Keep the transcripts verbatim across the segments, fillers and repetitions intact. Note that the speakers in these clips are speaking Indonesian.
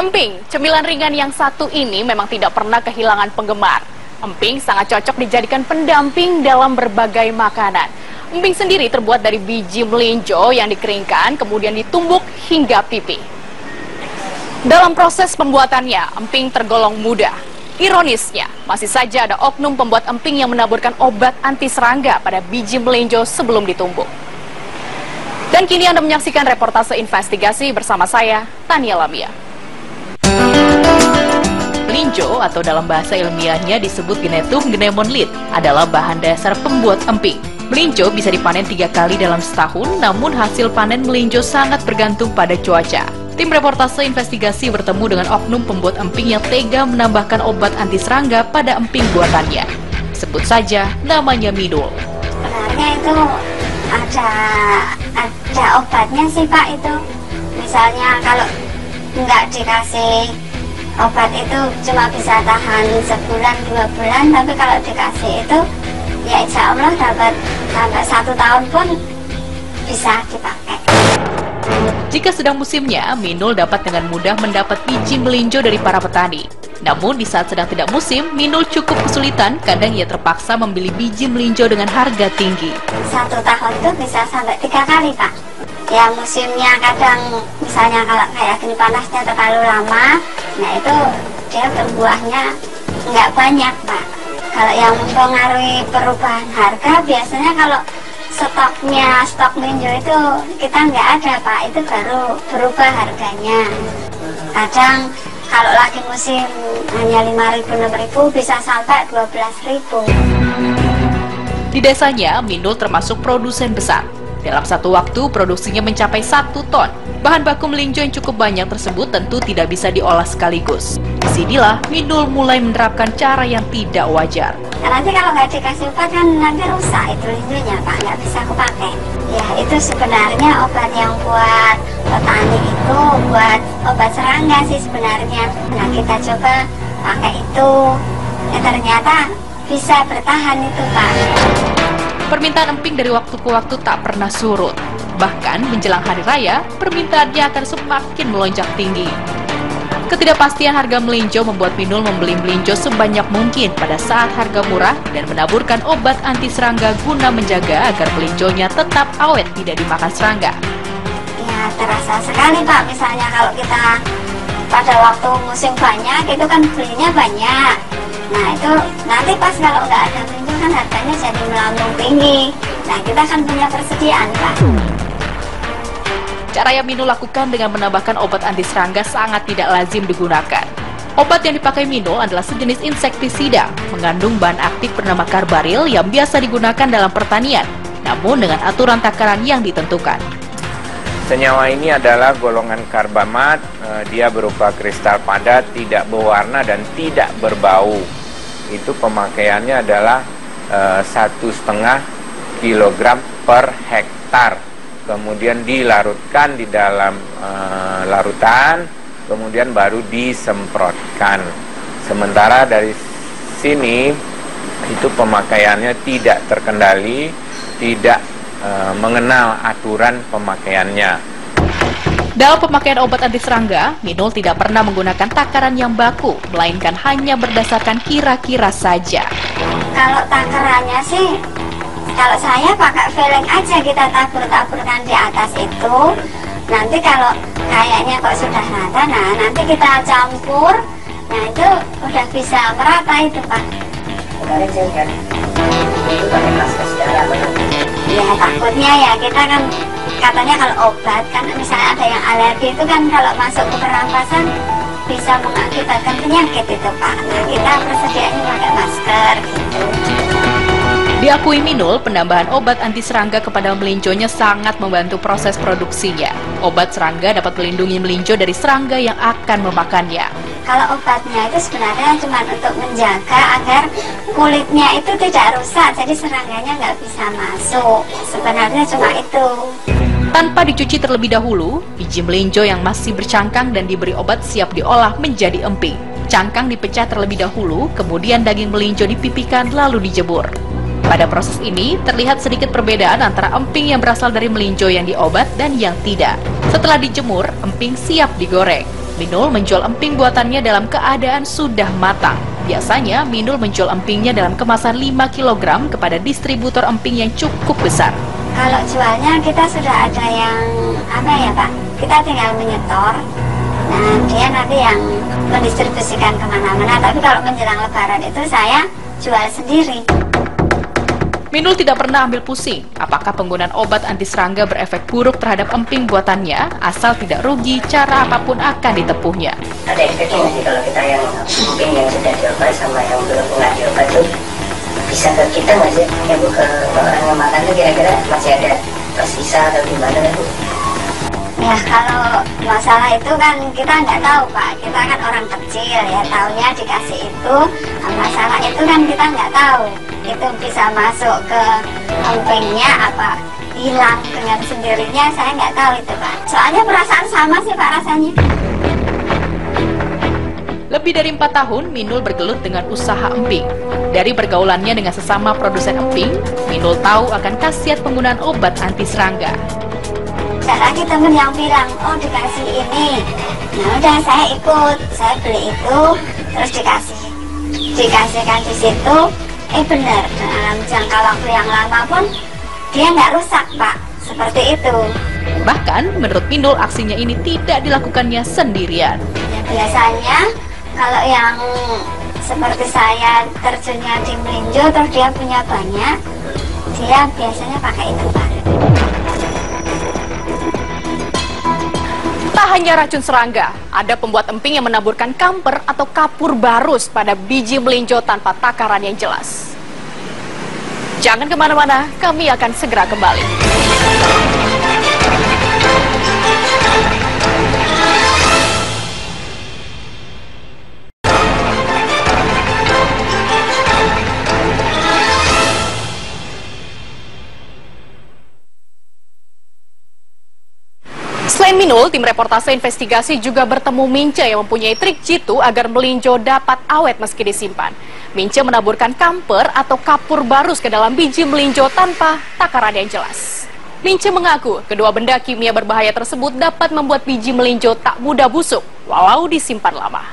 Emping, cemilan ringan yang satu ini memang tidak pernah kehilangan penggemar. Emping sangat cocok dijadikan pendamping dalam berbagai makanan. Emping sendiri terbuat dari biji melinjo yang dikeringkan, kemudian ditumbuk hingga pipih. Dalam proses pembuatannya, emping tergolong mudah. Ironisnya, masih saja ada oknum pembuat emping yang menaburkan obat anti serangga pada biji melinjo sebelum ditumbuk. Dan kini Anda menyaksikan reportase investigasi bersama saya, Tania Lamia. Melinjo atau dalam bahasa ilmiahnya disebut Genetum gnemonlit adalah bahan dasar pembuat emping. Melinjo bisa dipanen tiga kali dalam setahun, namun hasil panen melinjo sangat bergantung pada cuaca. Tim reportase investigasi bertemu dengan oknum pembuat emping yang tega menambahkan obat anti serangga pada emping buatannya. Sebut saja namanya Minul. Sebenarnya itu ada ada obatnya sih Pak itu. Misalnya kalau nggak dikasih obat itu cuma bisa tahan sebulan dua bulan, tapi kalau dikasih itu ya insya Allah dapat sampai satu tahun pun bisa dipakai. Jika sedang musimnya, Minul dapat dengan mudah mendapat biji melinjo dari para petani. Namun di saat sedang tidak musim, Minul cukup kesulitan, kadang ia terpaksa membeli biji melinjo dengan harga tinggi. Satu tahun itu bisa sampai tiga kali Pak. Ya musimnya kadang misalnya kalau kayak gini panasnya terlalu lama, nah itu dia berbuahnya nggak banyak Pak. Kalau yang mempengaruhi perubahan harga biasanya kalau stoknya, stok melinjo itu kita nggak ada Pak, itu baru berubah harganya. Kadang kalau lagi musim hanya lima ribu enam ribu bisa sampai dua belas ribu. Di desanya, Minul termasuk produsen besar. Dalam satu waktu, produksinya mencapai satu ton. Bahan baku melinjo yang cukup banyak tersebut tentu tidak bisa diolah sekaligus. Disinilah Minul mulai menerapkan cara yang tidak wajar. Nah, nanti kalau nggak dikasih obat kan nanti rusak itu melinjonya Pak, nggak bisa kepakai. Ya itu sebenarnya obat yang buat petani itu buat obat serangga sih sebenarnya. Nah kita coba pakai itu, ya ternyata bisa bertahan itu Pak. Permintaan emping dari waktu ke waktu tak pernah surut. Bahkan menjelang hari raya, permintaannya akan semakin melonjak tinggi. Ketidakpastian harga melinjo membuat Minul membeli melinjo sebanyak mungkin pada saat harga murah dan menaburkan obat anti serangga guna menjaga agar melinjonya tetap awet tidak dimakan serangga. Ya terasa sekali Pak, misalnya kalau kita pada waktu musim banyak itu kan belinya banyak. Nah itu nanti pas kalau nggak ada melinjo kan harganya jadi melambung tinggi. Nah kita kan punya persediaan Pak. Cara yang Minul lakukan dengan menambahkan obat anti serangga sangat tidak lazim digunakan. Obat yang dipakai Minul adalah sejenis insektisida, mengandung bahan aktif bernama karbaril yang biasa digunakan dalam pertanian, namun dengan aturan takaran yang ditentukan. Senyawa ini adalah golongan karbamat, dia berupa kristal padat, tidak berwarna dan tidak berbau. Itu pemakaiannya adalah satu setengah kilogram per hektar. Kemudian dilarutkan di dalam e, larutan, kemudian baru disemprotkan. Sementara dari sini itu pemakaiannya tidak terkendali, tidak e, mengenal aturan pemakaiannya. Dalam pemakaian obat anti serangga, Minul tidak pernah menggunakan takaran yang baku, melainkan hanya berdasarkan kira-kira saja. Kalau takarannya sih, kalau saya pakai feeling aja, kita tabur-taburkan di atas itu. Nanti kalau kayaknya kok sudah rata, nah nanti kita campur. Nah itu udah bisa merata itu Pak. Ya takutnya ya kita kan katanya kalau obat kan misalnya ada yang alergi itu kan kalau masuk ke pernapasan bisa mengakibatkan penyakit itu Pak. Nah kita persediaannya pakai masker gitu. Diakui Minul, penambahan obat anti serangga kepada melinjonya sangat membantu proses produksinya. Obat serangga dapat melindungi melinjo dari serangga yang akan memakannya. Kalau obatnya itu sebenarnya cuma untuk menjaga agar kulitnya itu tidak rusak, jadi serangganya nggak bisa masuk. Sebenarnya cuma itu. Tanpa dicuci terlebih dahulu, biji melinjo yang masih bercangkang dan diberi obat siap diolah menjadi emping. Cangkang dipecah terlebih dahulu, kemudian daging melinjo dipipihkan lalu dijemur. Pada proses ini, terlihat sedikit perbedaan antara emping yang berasal dari melinjo yang diobat dan yang tidak. Setelah dijemur, emping siap digoreng. Minul menjual emping buatannya dalam keadaan sudah matang. Biasanya, Minul menjual empingnya dalam kemasan lima kilogram kepada distributor emping yang cukup besar. Kalau jualnya kita sudah ada yang apa ya Pak, kita tinggal menyetor. Nah, dia nanti yang mendistribusikan kemana-mana. Tapi kalau menjelang lebaran itu saya jual sendiri. Minul tidak pernah ambil pusing apakah penggunaan obat anti serangga berefek buruk terhadap emping buatannya, asal tidak rugi cara apapun akan ditempuhnya. Ada efeknya sih kalau kita yang emping yang sudah diobat sama yang belum pernah diobat tuh bisa ke kita nggak sih? Ya Bu, ke orang yang makan tuh kira-kira masih ada tersisa atau gimana ya Bu? Ya kalau masalah itu kan kita nggak tahu Pak, kita kan orang kecil ya, taunya dikasih itu. Nah, masalah itu kan kita nggak tahu itu bisa masuk ke empingnya apa hilang dengan sendirinya, saya nggak tahu itu Pak. Soalnya perasaan sama sih Pak rasanya. Lebih dari empat tahun, Minul bergelut dengan usaha emping. Dari pergaulannya dengan sesama produsen emping, Minul tahu akan khasiat penggunaan obat anti serangga. Ada lagi temen yang bilang, oh dikasih ini. Nah udah saya ikut, saya beli itu, terus dikasih. Dikasihkan di situ, eh benar, dalam jangka waktu yang lama pun dia nggak rusak Pak, seperti itu. Bahkan, menurut Minul, aksinya ini tidak dilakukannya sendirian. Ya, biasanya kalau yang seperti saya terjunnya di melinjo, terus dia punya banyak, dia biasanya pakai itu Pak. Tak hanya racun serangga, ada pembuat emping yang menaburkan kamper atau kapur barus pada biji melinjo tanpa takaran yang jelas. Jangan kemana-mana, kami akan segera kembali. Selain Minul, tim reportase investigasi juga bertemu Mince yang mempunyai trik jitu agar melinjo dapat awet meski disimpan. Mince menaburkan kamper atau kapur barus ke dalam biji melinjo tanpa takaran yang jelas. Mince mengaku kedua benda kimia berbahaya tersebut dapat membuat biji melinjo tak mudah busuk walau disimpan lama.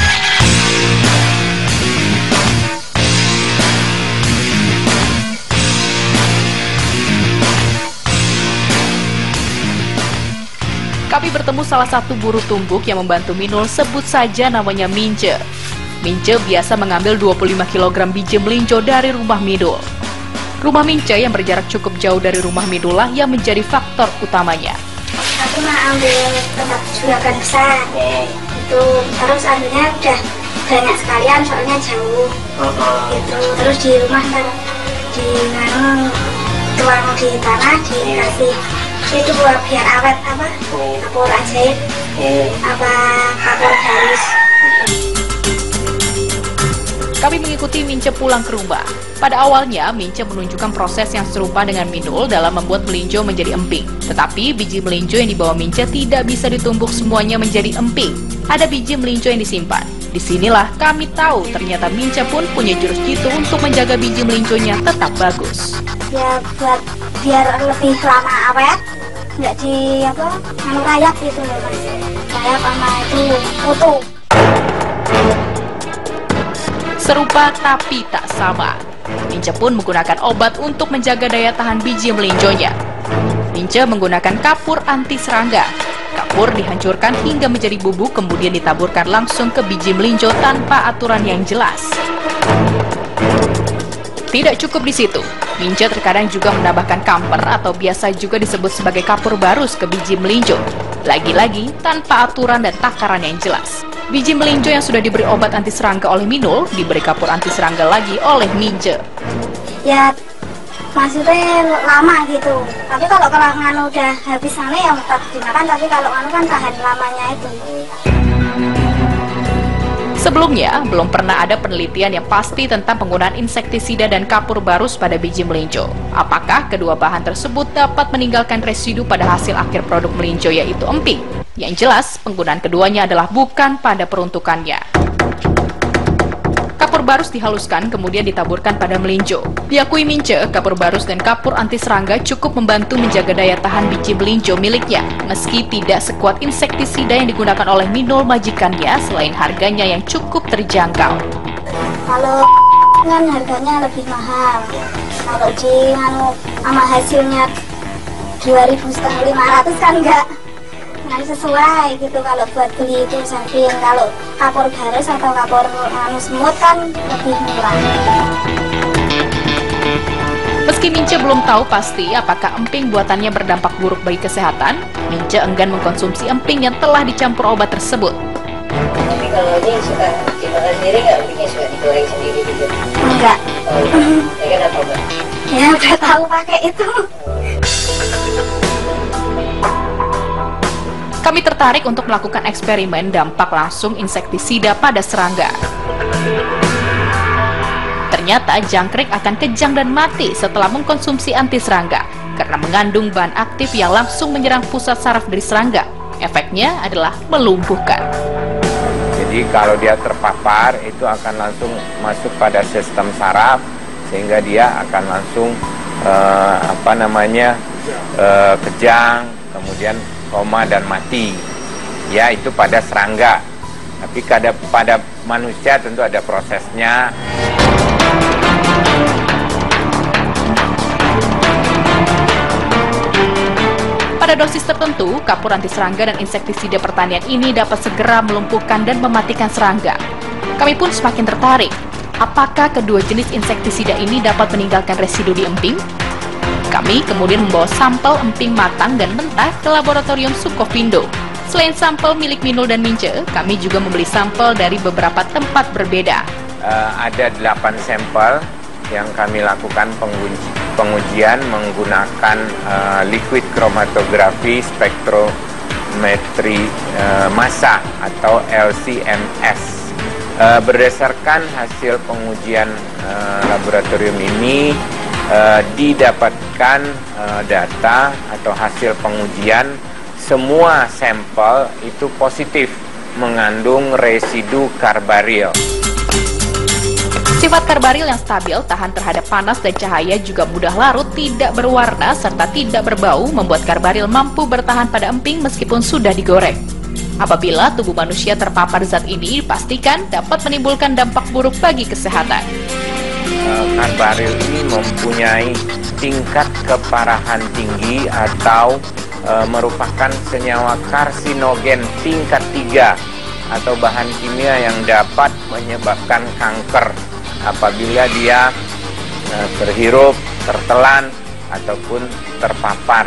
Kami bertemu salah satu buruh tumbuk yang membantu Minul, sebut saja namanya Mince. Mince biasa mengambil dua puluh lima kilogram biji melinjo dari rumah Minul. Rumah Mince yang berjarak cukup jauh dari rumah Minul lah yang menjadi faktor utamanya. Aku mau ambil tempat juragan besar, itu terus ambilnya udah banyak sekalian soalnya jauh. Gitu. Terus di rumah ntar di nganu tuang di tanah dikasih itu buat biar awet apa kapur ajaib apa kapur garis. Kami mengikuti Mince pulang ke rumah. Pada awalnya, Mince menunjukkan proses yang serupa dengan Minul dalam membuat melinjo menjadi emping. Tetapi biji melinjo yang dibawa Mince tidak bisa ditumbuk semuanya menjadi emping. Ada biji melinjo yang disimpan. Disinilah kami tahu ternyata Mince pun punya jurus jitu untuk menjaga biji melinjonya tetap bagus. Ya buat biar lebih lama awet, nggak di apa anu rayap gitu loh Mas. Rayap sama itu utuh. Serupa tapi tak sama. Mince pun menggunakan obat untuk menjaga daya tahan biji melinjonya. Mince menggunakan kapur anti serangga. Kapur dihancurkan hingga menjadi bubuk, kemudian ditaburkan langsung ke biji melinjo tanpa aturan yang jelas. Tidak cukup di situ, Mince terkadang juga menambahkan kamper atau biasa juga disebut sebagai kapur barus ke biji melinjo. Lagi-lagi tanpa aturan dan takaran yang jelas. Biji melinjo yang sudah diberi obat anti serangga oleh Minul diberi kapur anti serangga lagi oleh Mince. Ya maksudnya lama gitu. Tapi kalau kalau nganu udah habis sana ya tetap dimakan. Tapi kalau nganu kan tahan lamanya itu. Sebelumnya, belum pernah ada penelitian yang pasti tentang penggunaan insektisida dan kapur barus pada biji melinjo. Apakah kedua bahan tersebut dapat meninggalkan residu pada hasil akhir produk melinjo yaitu emping? Yang jelas, penggunaan keduanya adalah bukan pada peruntukannya. Kapur barus dihaluskan kemudian ditaburkan pada melinjo. Diakui Mince, kapur barus dan kapur anti serangga cukup membantu menjaga daya tahan biji melinjo miliknya, meski tidak sekuat insektisida yang digunakan oleh Minul majikannya, selain harganya yang cukup terjangkau. Kalau kan harganya lebih mahal, kalau di anu sama hasilnya dua ribu lima ratus kan enggak nggak sesuai gitu kalau buat beli itu, saking kalau kapur barus atau kapur anu semut kan lebih murah. Meski Mince belum tahu pasti apakah emping buatannya berdampak buruk bagi kesehatan, Mince enggan mengkonsumsi emping yang telah dicampur obat tersebut. Tapi kalau ini suka dimakan sendiri nggak, empingnya suka digoreng sendiri gitu? Enggak. Oh, ya kenapa, Mbak? Ya udah tahu pakai itu. Kami tertarik untuk melakukan eksperimen dampak langsung insektisida pada serangga. Ternyata jangkrik akan kejang dan mati setelah mengkonsumsi anti serangga karena mengandung bahan aktif yang langsung menyerang pusat saraf dari serangga. Efeknya adalah melumpuhkan. Jadi kalau dia terpapar itu akan langsung masuk pada sistem saraf sehingga dia akan langsung eh, apa namanya eh, kejang, kemudian koma dan mati. Ya, itu pada serangga. Tapi pada pada manusia tentu ada prosesnya. Pada dosis tertentu, kapur anti serangga dan insektisida pertanian ini dapat segera melumpuhkan dan mematikan serangga. Kami pun semakin tertarik. Apakah kedua jenis insektisida ini dapat meninggalkan residu di emping? Kami kemudian membawa sampel emping matang dan mentah ke laboratorium Sukovindo. Selain sampel milik Minul dan Mince, kami juga membeli sampel dari beberapa tempat berbeda. Uh, ada delapan sampel yang kami lakukan penguji, pengujian menggunakan uh, liquid chromatografi spektrometri uh, massa atau L C M S. Uh, berdasarkan hasil pengujian uh, laboratorium ini, Uh, didapatkan uh, data atau hasil pengujian semua sampel itu positif mengandung residu karbaril. Sifat karbaril yang stabil, tahan terhadap panas dan cahaya, juga mudah larut, tidak berwarna, serta tidak berbau, membuat karbaril mampu bertahan pada emping meskipun sudah digoreng. Apabila tubuh manusia terpapar zat ini, pastikan dapat menimbulkan dampak buruk bagi kesehatan. Karbaril ini mempunyai tingkat keparahan tinggi atau e, merupakan senyawa karsinogen tingkat tiga atau bahan kimia yang dapat menyebabkan kanker apabila dia e, terhirup, tertelan, ataupun terpapar.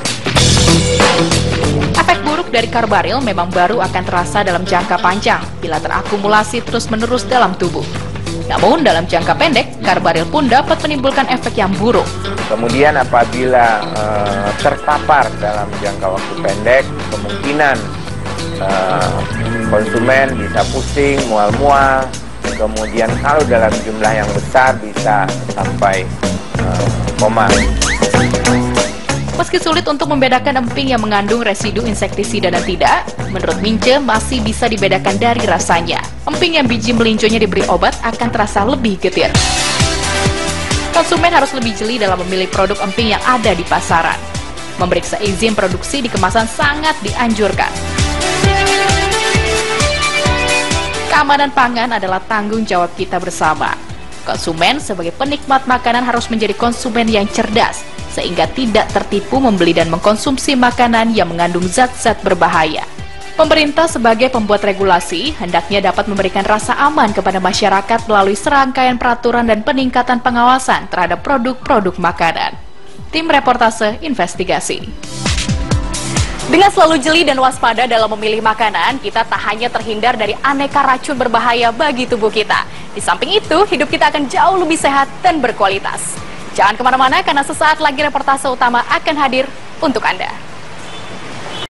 Efek buruk dari karbaril memang baru akan terasa dalam jangka panjang bila terakumulasi terus-menerus dalam tubuh. Namun dalam jangka pendek, karbaril pun dapat menimbulkan efek yang buruk. Kemudian apabila e, terpapar dalam jangka waktu pendek, kemungkinan e, konsumen bisa pusing, mual-mual. Kemudian kalau dalam jumlah yang besar bisa sampai e, koma. Meski sulit untuk membedakan emping yang mengandung residu insektisida dan tidak, menurut Mince masih bisa dibedakan dari rasanya. Emping yang biji melinjonya diberi obat akan terasa lebih getir. Konsumen harus lebih jeli dalam memilih produk emping yang ada di pasaran. Memeriksa izin produksi di kemasan sangat dianjurkan. Keamanan pangan adalah tanggung jawab kita bersama. Konsumen sebagai penikmat makanan harus menjadi konsumen yang cerdas, sehingga tidak tertipu membeli dan mengkonsumsi makanan yang mengandung zat-zat berbahaya. Pemerintah sebagai pembuat regulasi hendaknya dapat memberikan rasa aman kepada masyarakat melalui serangkaian peraturan dan peningkatan pengawasan terhadap produk-produk makanan. Tim Reportase Investigasi. Dengan selalu jeli dan waspada dalam memilih makanan, kita tak hanya terhindar dari aneka racun berbahaya bagi tubuh kita. Di samping itu, hidup kita akan jauh lebih sehat dan berkualitas. Jangan kemana-mana karena sesaat lagi reportase utama akan hadir untuk Anda.